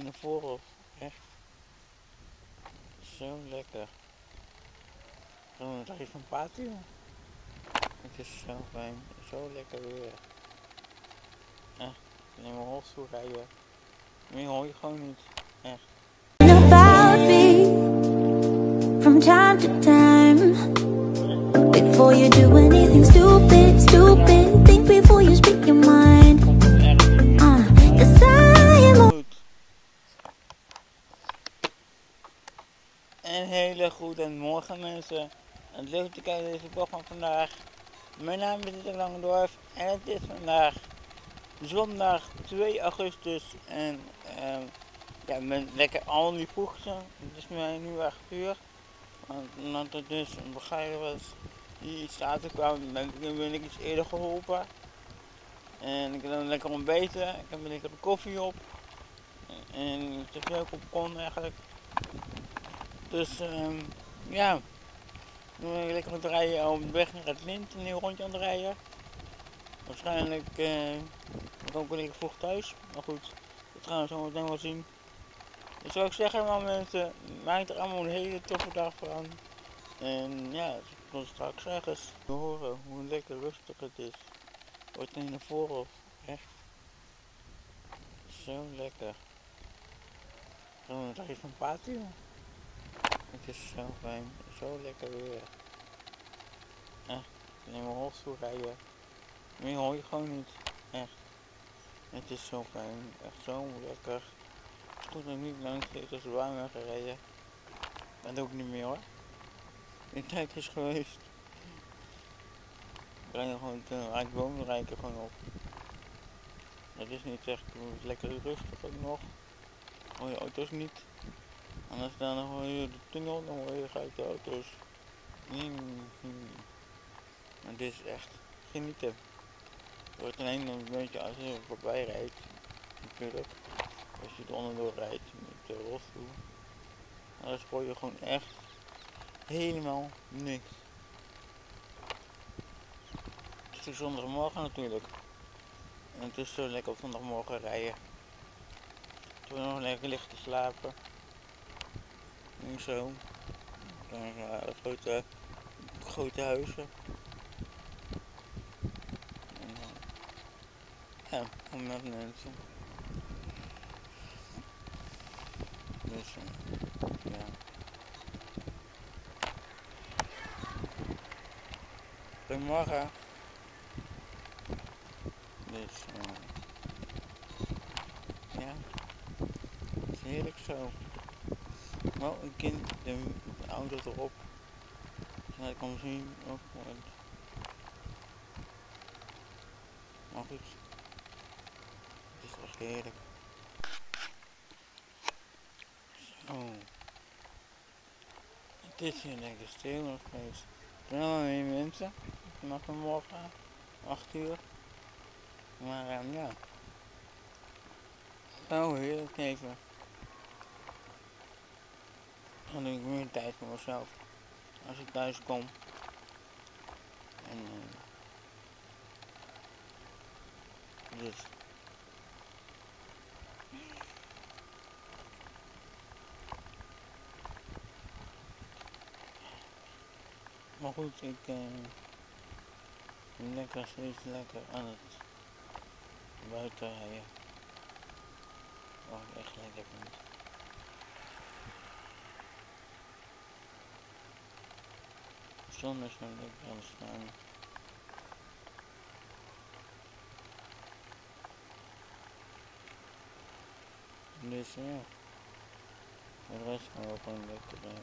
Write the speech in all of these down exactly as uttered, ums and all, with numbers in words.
naar voren. Echt zo lekker. Gewoon een dagje van patio. Het is zo fijn. Zo lekker weer. Echt. Alleen maar rolstoel rijden. Meer hoor je gewoon niet. Echt. About me from time to time. Before you do anything stupid, stupid, think before you speak your mind. Uh, cause I am Goed. Een hele goede morgen mensen. Het leuk te kijken naar deze blog van vandaag. Mijn naam is Dieter Langendorf en het is vandaag zondag twee augustus. En uh, ja, ik ben lekker al die vroegte. Het is mij nu acht uur. Want omdat er dus een begeleider was die iets later kwam, ben ik, ben ik iets eerder geholpen. En ik heb dan lekker ontbeten. Ik heb een lekkere koffie op. En het is leuk op kon eigenlijk. Dus um, ja, nu ben ik lekker aan het rijden op de weg naar het Lint. Een heel rondje aan het rijden. Waarschijnlijk uh, ik ook wel lekker vroeg thuis. Maar goed, dat gaan we zo meteen wel zien. Dus zou ik zeggen, man mensen, maak er allemaal een hele toffe dag van. En ja, tot straks ergens te horen hoe lekker rustig het is. Wordt in de voorhof. Echt zo lekker. Gewoon een dagje van patio. Het is zo fijn. Zo lekker weer. Echt. Alleen maar rolstoel rijden. Meer hoor je gewoon niet. Echt. Het is zo fijn. Echt zo lekker. Het is goed dat ik niet langs geweest als warm ben gereden. Dat ook niet meer hoor. De tijd is geweest. Ik rij gewoon te, waar ik woon, rijd ik er gewoon op. Dat is niet echt lekker rustig ook nog. Hoor je auto's niet. En als dan hoor je de tunnel, dan hoor je gelijk de auto's. Mm-hmm. Maar dit is echt genieten. Je hoort alleen een beetje als je voorbij rijdt. Natuurlijk. Als je er onderdoor rijdt met de rolstoel. Dan hoor je gewoon echt helemaal niks. Het is zondagmorgen natuurlijk. En het is zo lekker op zondagmorgen rijden. Toen nog lekker liggen te slapen. En zo. Dan uh, grote, grote huizen. En uh, ja, gewoon met mensen. Dus uh, ja. Goedemorgen. Dus uh, ja, het is heerlijk zo. Oh, een kind, de, de auto erop. Zodat ik kan zien. Oh, want... Maar goed, het is echt heerlijk. Zo. Het is hier lekker stil nog steeds. Er zijn wel meer mensen. Vanaf vanmorgen, acht uur. Maar um, ja. Zo heerlijk even. Dan doe ik meer tijd voor mezelf. Als ik thuis kom. En uh, dus. Maar goed, ik uh, ben lekker steeds lekker aan het buiten rijden. Wat ik echt lekker vind. De zon is zo lekker aan het schijnen. Dus ja. De rest gaan we gewoon lekker. Uh,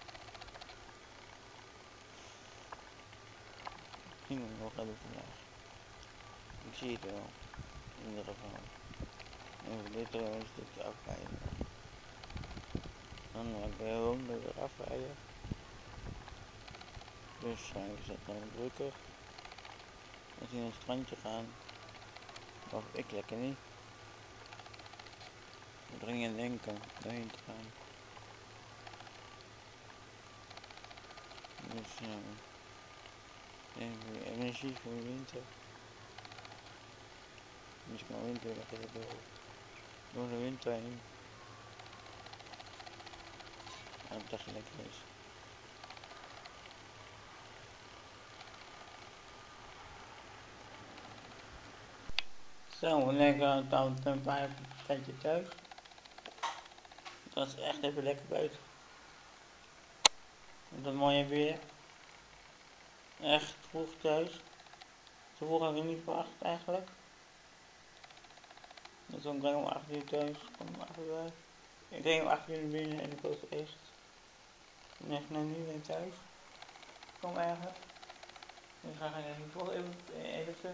zien we nog hebben vandaag. Ik zie het wel. In ieder geval. Even dit er een stukje afrijden nog. Dan ga ik gewoon weer afrijden. Dus uh, is het dan drukker. Als we naar het strandje gaan. Of ik lekker niet. We dringen denken daarheen te gaan. Dus uh, even energie voor de winter. Dus ik kan winter lekker door, door de winter heen. Dat het echt lekker is. Zo, lekker dan een paar tijdje thuis. Het was echt even lekker buiten. Met dat mooie weer. Echt vroeg thuis. Zo vroeg had ik niet verwacht eigenlijk. Dus ik ging om acht uur thuis. Kom om acht uur uit. Ik ging om acht uur naar binnen en ik was echt net naar nu weer thuis. Kom eigenlijk. Dus ga ik even toch even editen.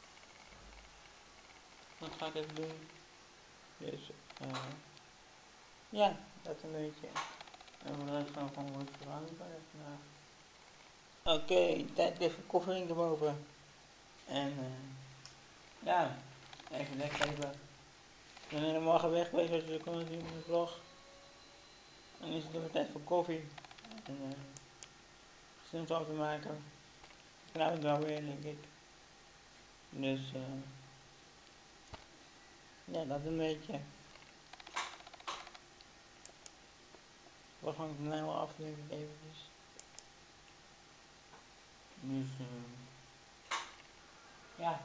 Dat ga ik even doen. Dus uh, ja, dat een beetje. En voor de rest gaan we gewoon rustig aan vandaag. Oké, okay, tijd even koffie drinken boven. En uh, ja, even lekker even. Ik ben hele morgen weg geweest, zoals je kon zien in de vlog. En is het weer tijd voor koffie. En uh, zin om te maken. Vanavond wel weer, denk ik. Dus uh, ja, dat een beetje. We gaan het nou af, denk ik eventjes. Dus uh, ja.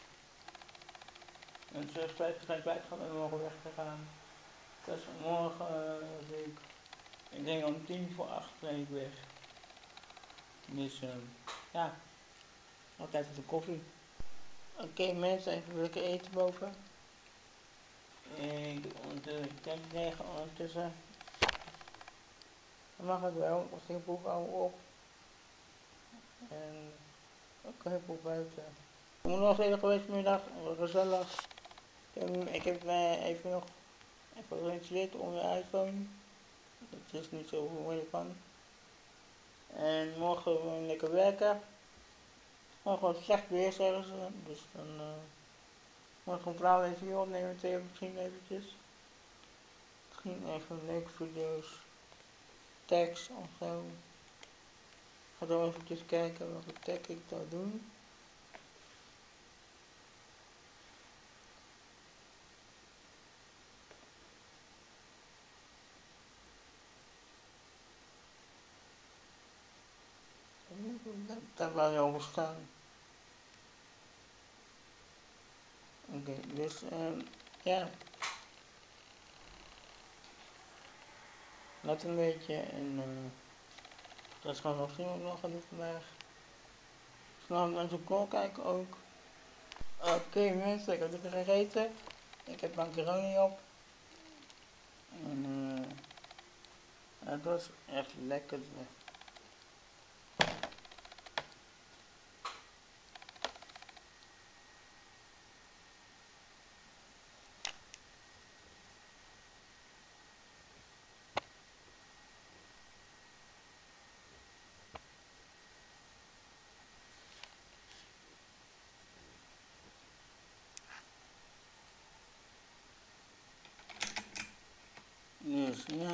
En zoals spijt zijn kwijt gaan en morgen weg te gaan. Dus morgen uh, ik, ik denk om tien voor acht ben ik weg. Dus uh, ja, altijd met de koffie. Oké okay, mensen, even lekker eten boven. Ik doe ondertussen tent negen ondertussen. Dat mag ik wel, als ik boek hou op. En ook heel veel buiten. Ik moet nog even geweest vanmiddag, gezellig. Ik heb uh, even nog even geïnstalleerd op mijn iPhone. Dat is niet zo moeilijk van. En morgen gewoon lekker werken. Morgen wat slecht weer zeggen ze, dus dan uh, morgen een verhaal even hier opnemen, twee of misschien eventjes. Misschien even leuke video's, tekst of zo. Ik ga dan eventjes kijken welke tekst ik zou doen. Daar waar je over staan. Oké, okay, dus um, ja. Dat een beetje en uh, dat is gewoon nog zien wat we nog gaan doen vandaag. Vanavond naar zo'n call kijken ook. Oké okay, mensen, ik heb lekker gegeten. Ik heb macaroni op. En uh, het was echt lekker. Dus ja.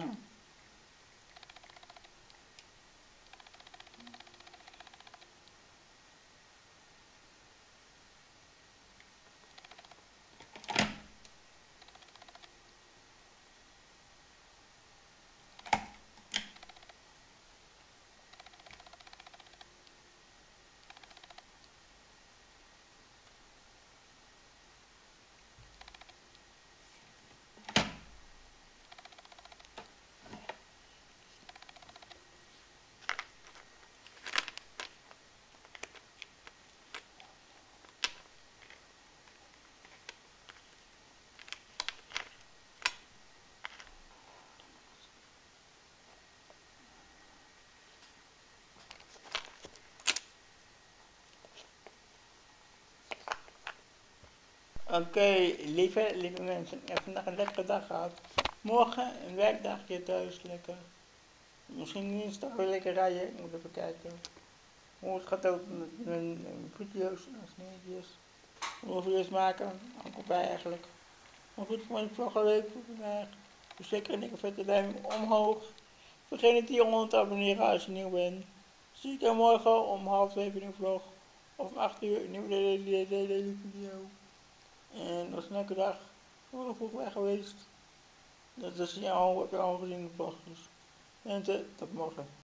Oké, okay, lieve, lieve mensen, ik heb vandaag een lekkere dag gehad. Morgen een werkdagje thuis, lekker. Misschien niet weer lekker rijden, ik moet even kijken hoe het gaat ook met mijn video's en sneetjes. Hoe video's maken, ook erbij eigenlijk. Maar goed, vond ik vlog leuk voor vandaag. Dus zeker een dikke vette duim omhoog. Vergeet niet hier onder te abonneren als je nieuw bent. Zie ik je morgen om half zeven in de vlog. Of om acht uur een nieuwe video. En dat was een leuke dag. Ik ben nog vroeg weg geweest. Dat is jou, heb je al gezien in de vlog. Dus En tot morgen.